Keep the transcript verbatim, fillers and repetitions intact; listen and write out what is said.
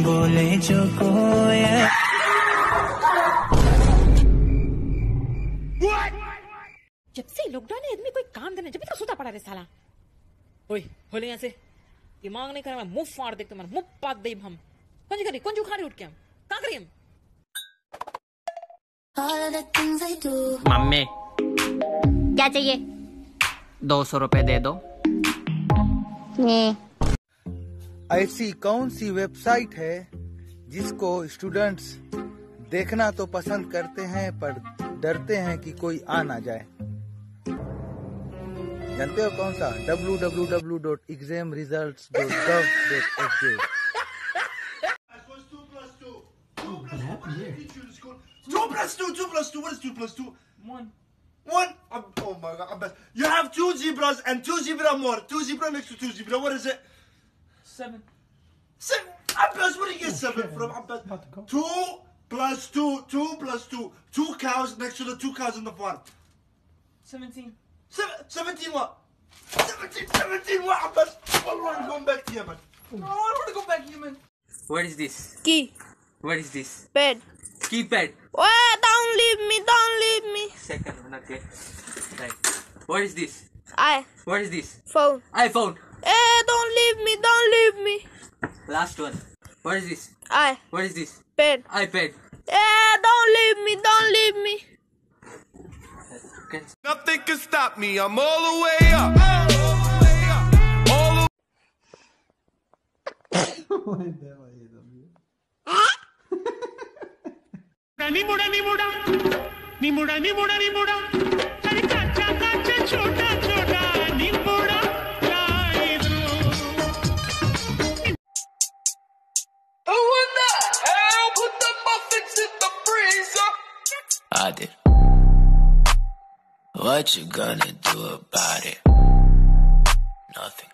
बोले जो कोयल। जब से लॉकडाउन है आदमी कोई काम करने जब भी तो सोता पड़ा रे साला। ओए होले यहाँ से दिमाग नहीं कर मैं मुंह फाड़ देख तुम्हारा मुंह पात दे हम कौन जी करी कौन जी उखाड़ी उठ के हम क्या करी हम। मम्मी क्या चाहिए? दो सौ रुपए दे दो। ऐसी कौन सी वेबसाइट है जिसको स्टूडेंट्स देखना तो पसंद करते हैं पर डरते हैं कि कोई आ ना जाए? जानते हो कौन सा? W W W dot exam results dot gov dot S J. Two plus two, two plus two. What is two plus two? One. One. Um, oh my God! I'm best. You have two zebras and two zebra more. Two zebra next to two zebra. What is it? Seven. Seven. Abbas, where do you get seven from? Abbas. Two plus two. Two plus two. Two cows next to the two cows in the farm. Seventeen. Seven, seventeen what? Seventeen. Seventeen what? Abbas. Oh, I'm going back to Yemen. No, I don't want to go back to Yemen. What is this? Key. What is this? Bed. Keypad. Wait, don't leave me, don't leave me. Second one, okay. Right. What is this? I. What is this? Phone. iPhone. Eh, don't leave me, don't leave me. Last one. What is this? I. What is this? Bed. iPad. Eh, don't leave me, don't leave me. Okay. Nothing can stop me. I'm all the way up. All the नी मुड़ा नी मुड़ा नी मुड़ा नी मुड़ा नी मुड़ा अरे काचा काचा छोटा छोटा नी मुड़ा लाई दो। Who in the hell put the muffins in the freezer? I did. What you gonna do about it? Nothing.